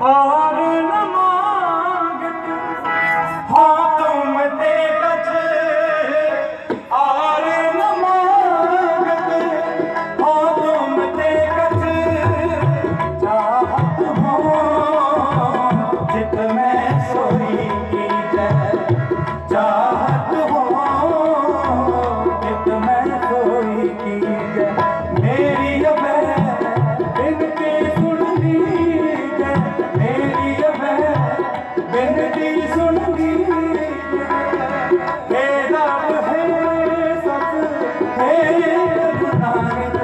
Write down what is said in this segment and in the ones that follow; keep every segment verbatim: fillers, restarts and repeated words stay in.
और न मांगत हो तुम ते कछ, और न मांगत हो तुम ते कछ, चाहत हो जित मैं सोई की जय, चाहत हो जित मैं सोई की जय। मेरी अबे बिनती सुन लीजिए, मेरी अबे बिनती सुन लीजिए। हे रब हे सत हे रघुनाथ,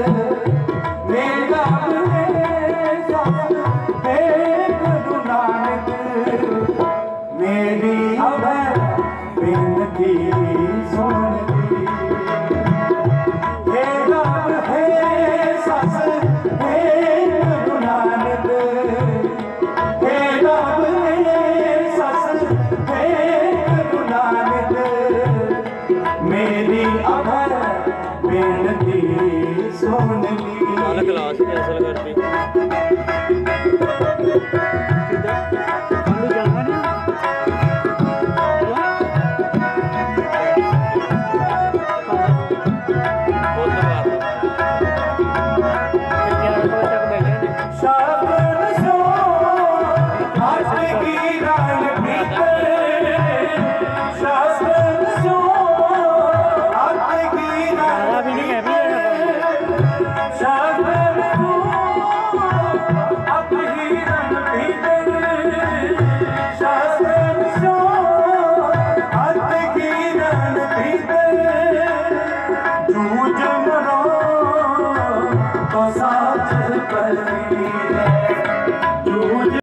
मेरा रब हे सत हे रघुनाथ। मेरी अबे बिनती सुन लीजिए। हे रब हे सस हे रघुनाथ, हे रब हे सस हे रघुनाथ। मेरी अभय बेनती सुन ली। क्लास कैंसिल करती।